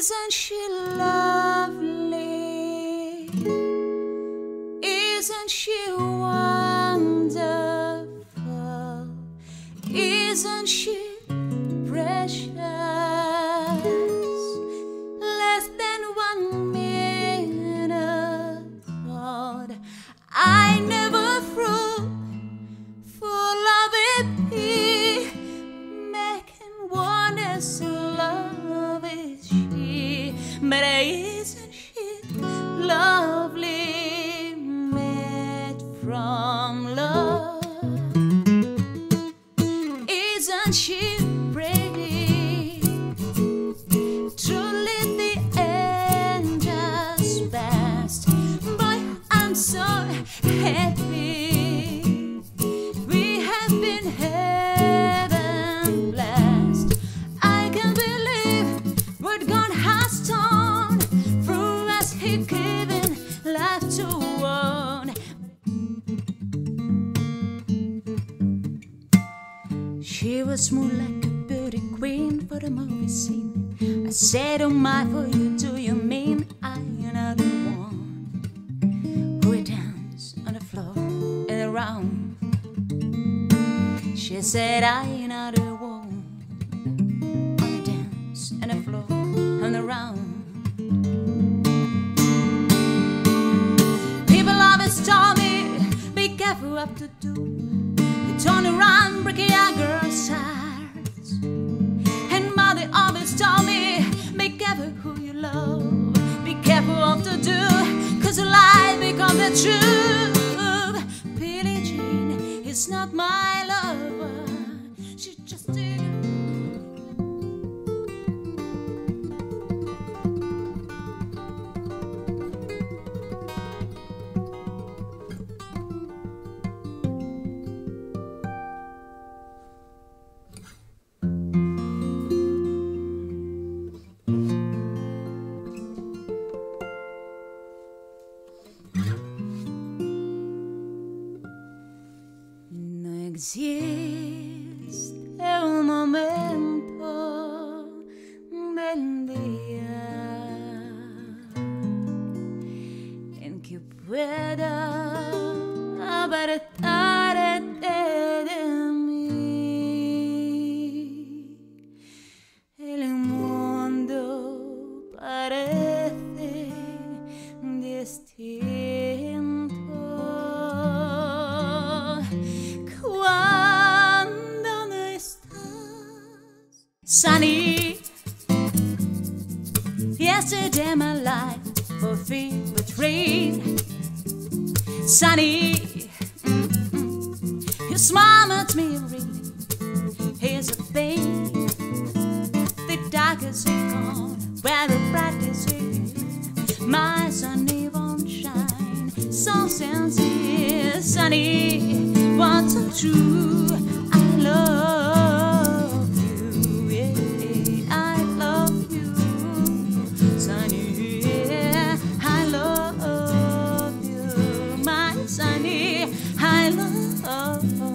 Isn't she lovely? Isn't she wonderful? Isn't she precious? Less than 1 minute thought I never threw for love it be, making one as love is she. But isn't she lovely, made from love? Isn't she pretty? Truly the angels best. Boy, I'm so happy. We have been heaven blessed. I can't believe what God has done through us. He given life to one. She was smooth like a beauty queen for the movie scene. I said, oh my, for you, do you mean I'm not the one who would dance on the floor and around? She said, I'm not the one who dance on the floor and around. People always told me, be careful what to do. They turn around, break your girl's hearts. And mother always told me, be careful who you love. Be careful what to do, cause a lie becomes the truth. Billie Jean is not my lover. She just did. Existe un momento del día en que pueda apartarte de mí. El mundo parece distinto cuando no estás. Sunny, yesterday my life was filled with rain. Sunny, your smile makes me read. Here's a pain. The darkest is gone, where the brightest is. My sunny won't shine so sincere. Sunny, what's so true? I love you, yeah, I love you, Sunny, yeah, I love you, my Sunny, I love you.